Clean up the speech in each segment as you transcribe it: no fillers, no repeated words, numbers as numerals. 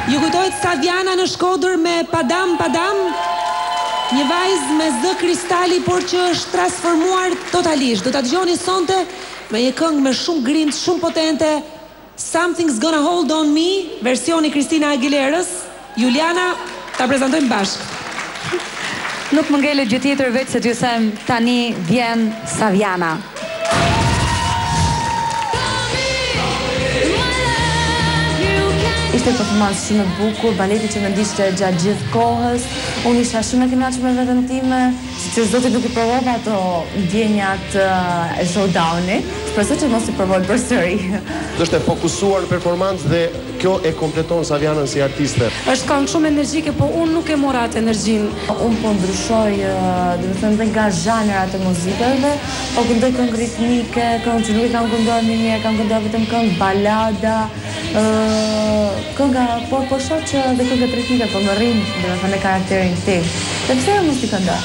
Ju kujtohet Saviana në Shkodër me Padam Padam? Një vajzë me zë kristali, por që është transformuar totalisht. Do ta dëgjoni sonte me një këngë me shumë grind, shumë potente. Something's Gonna Hold On Me, versioni Kristina Aguilerës. Juliana, ta prezantojmë bashkë. Nuk më ngele gjë tjetër veç se t'ju them tani vjen Saviana. Ishte performancë shumë e bukur, baleti që më ndishte gjatë gjithë kohës. Unë isha shumë e kënaqur me veten time, siç zoti nuk I provova ato ndjenjat e showdownit. Shpresoj që mos I provoj përsëri. Është e fokusuar në performancë dhe kjo e kompleton Savianën si artiste. Është këngë shumë energjike, po unë nuk e mora atë energjinë. Unë po ndryshoj, dhe thënë dhe nga zhanrat e muzikave, po këndoj këngë ritmike, këngë që nuk I kam kënduar një njerë, kam kënduar vetëm këngë balada, kënga, po shoh që dhe këngët ritmike po më rrin, dhe me thënë karakterin tim. Dhe pse mos I këndoj?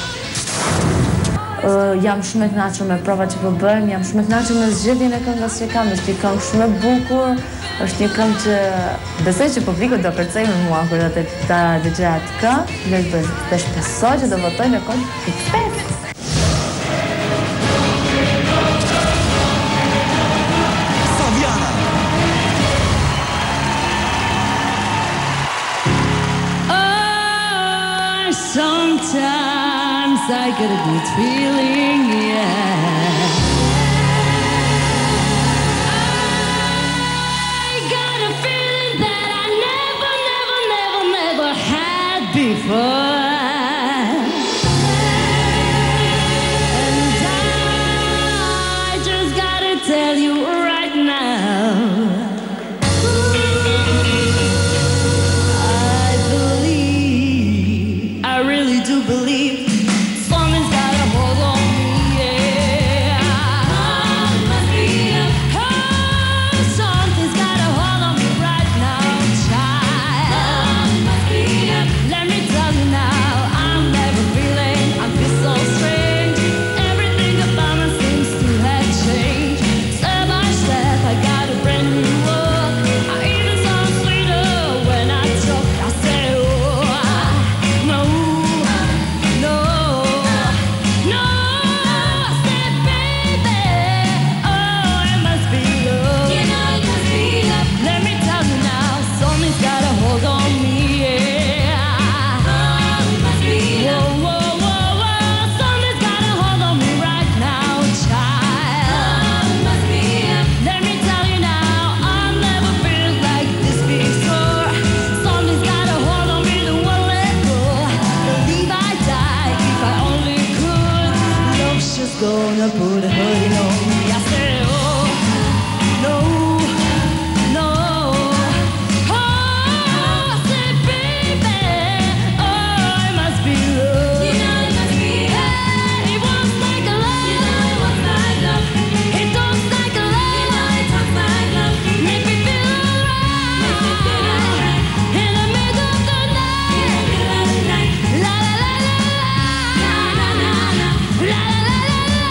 Jam shumë e kënaqur me provat që po bëjmë, jam shumë e kënaqur me zgjedhjen e këngës që kam, është një këngë shumë e bukur, është një këngë që besoj që publiku do përcej me mua kur ta dëgjoj atë këngë, dhe shpresoj që do votoj në kod X5. Sometimes I get a good feeling, yeah. I got a feeling that I never had before. And I just gotta tell you right now, gonna put a hoodie on me. I said, oh, no, no. Oh, I said, baby, oh, it must be love. You know it must be love. It was like a love. You know it was like love. It talks like a love. You know it talks like love. Make me feel alright. Make me feel alright. In the middle of the night. In the middle of the night. La la la la la. La la la la. La la la.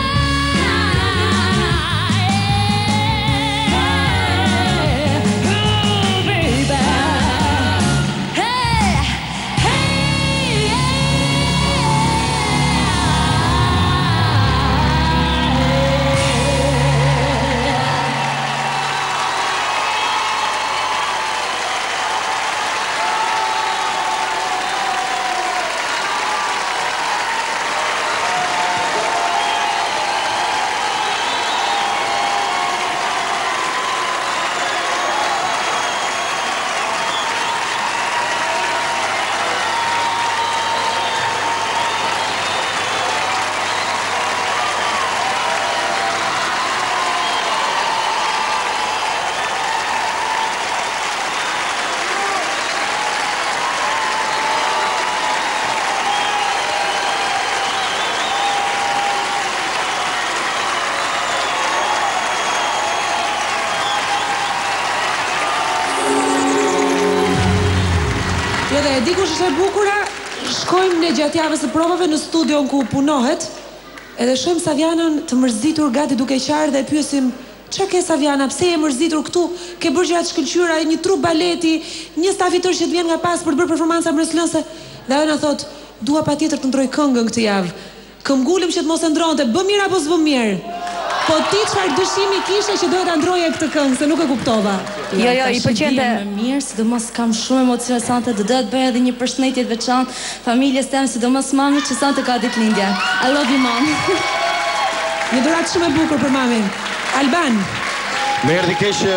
Dhe e di kush është e bukura, shkojmë në gjatë javës së provave në studion ku punohet, edhe shohim Savianën të mërzitur gati duke qarë dhe pyesim Çfarë ke Saviana? Pse je mërzitur këtu? Ke bërë gjëra të shkëlqyera, një trup baleti, një staf i tërë që të vjen nga pas për të bërë performanca breslënse. Dhe ajo na thot, dua patjetër të ndroj këngën këtë javë. Këmbgulëm që të mos e ndronte, bë mirë apo s'bë mirë? Po ti çfarë dëshimi kishe që doja ta ndroje këtë këngë, se nuk e kuptova. Jo, i pëlqente më mirë, sidomos kam shumë emocione sante, do të bëj edhe një përshëndetje të veçantë familjes teme, sidomos mamës që sante ka ditëlindje. I love you mom. Një dhuratë shumë e bukur për mamin. Alban. Me erdhi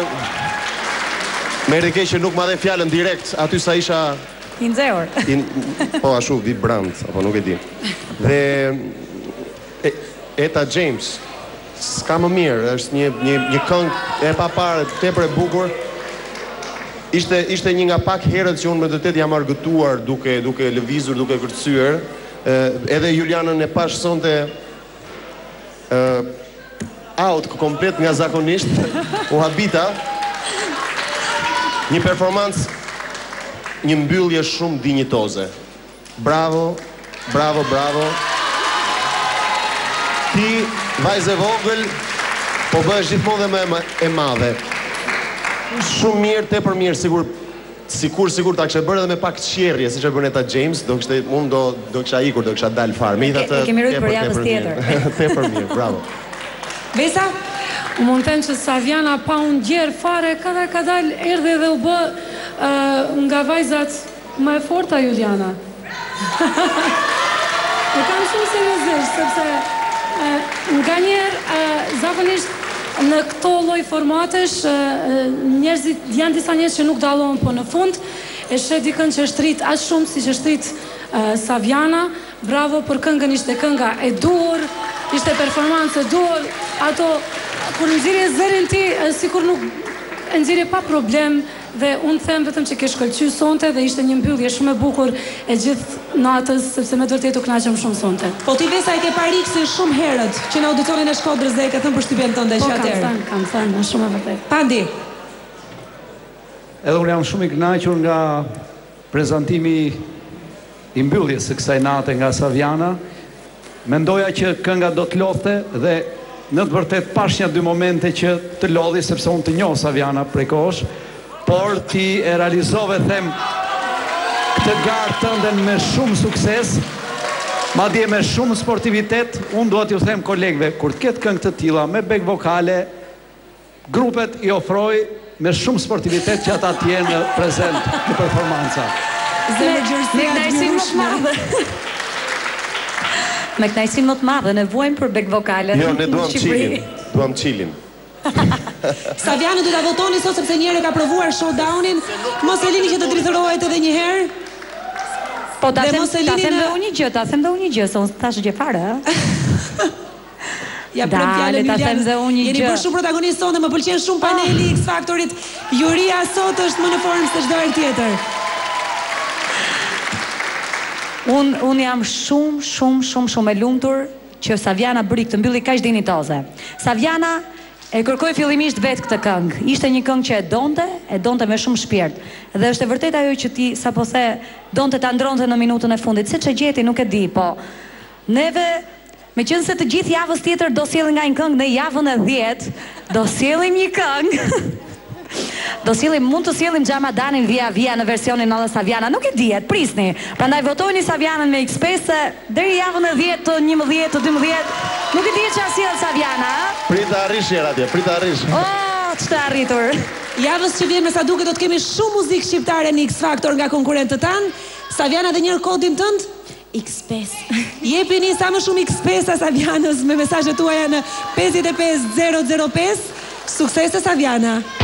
keq që nuk ma dhe fjallën direkt, aty sa isha... i nxehur. Po, ashtu, vibrant, apo nuk e di. Dhe... Eta James, s'ka më mirë, është një këngë e papare, tepër e bukur. Ishte një nga pak herët që unë me vërtet jam argëtuar duke lëvizur, duke kërcyer. Edhe Julianën e pash sonte out komplet nga zakonisht, u habita. Një performancë, një mbyllje shumë dinjitoze. Bravo, bravo, bravo. Ti, vajzë e vogël, po bëhesh gjithmonë dhe më e madhe. Shumë mirë, tepër mirë, sikur ta kishe bërë edhe me pak qerrje, siç e bën Eta James, unë do kisha ikur, do kisha dalë fare. E kemi rrit për javës tjetër. Tepër mirë, bravo. Besa? U mund të them që Saviana pa unë gjerë fare, ka dalë erdhe dhe u bë nga vajzat më e forta Juliana. E kam shumë seriozisht, sepse nga njerë, zakonisht në këto lloj formatesh, njerëzit, janë disa njerëz që nuk dallohen, po në fund, e shet dikën që është rrit aq shumë si që është rrit Saviana. Bravo për këngën, ishte kënga e dur, ishte performancë e dur, ato, kur nxirje zërin ti, sikur nuk e nxirje pa problem, dhe unë them vetëm që ke shkëlqy sonte dhe ishte një mbyllje shumë e bukur e gjithë natës, sepse me të vërtetë u kënaqem shumë sonte. Po ti Besa e ke pariksin shumë herët që në auditorin e Shkodrës dhe e ke thënë përshtypjen tënde që atëherë. Po kam thënë, shumë e vërtetë. Pandi. Edhe unë jam shumë i kënaqur nga prezantimi i mbylljes së kësaj nate nga Saviana. Mendoja që kënga do të lodhte dhe në të vërtet pash një dy momente që të lodhi, sepse unë të njoh Saviana prej kohësh, por ti e realizove, them, këtë garë tënden me shumë sukses, madje me shumë sportivitet. Unë duhet ju them kolegëve, kur të ketë këngë të tilla me back vokale, grupet i ofroj me shumë sportivitet që ata të jenë prezent në performanca. Me kënaqësi më të madhe, nevojmë për back vokale. Jo, ne duam chillin. Saviana do ta votoni sot sepse njëherë ka provuar showdownin, mos e lini që të drithërohet edhe një herë. Po ta them dhe unë një gjë, se unë tash gjë fare, Ja prem fjalën Julianës. Jeni bërë shumë protagonistë sonte, më pëlqen shumë paneli X Factorit. Juria sot është më në formë se çdo herë tjetër. Unë jam shumë e lumtur që Saviana bëri këtë mbyllje kaq dinjitoze. Saviana e kërkoi fillimisht vetë këtë këngë. Ishte një këngë që e donte me shumë shpirt. Dhe është e vërtetë ajo që ti sapo the, donte ta ndronte në minutën e fundit. Se ç'e gjeti nuk e di, po neve, meqense të gjithë javës tjetër do sjellim nga një këngë, në javën e 10 do sjellim një këngë. Mund të sjellim Xhamadanin via në versionin Alla Saviana, nuk e dihet, prisni. Prandaj votojini Savianën me X5 se deri javën e 10 të 11 të 12 nuk e dihet çfarë sjell Saviana, a? Prit arrish atje, prit arrish. Ç'të arritur. Javës që vjen me sa duket do të kemi shumë muzikë shqiptare në X Factor nga konkurrentët tanë. Saviana, dhe njërë kodin tënd? X5. Jepini sa më shumë X5 a Savianës me mesazhet tuaja në 55005. Suksese Saviana.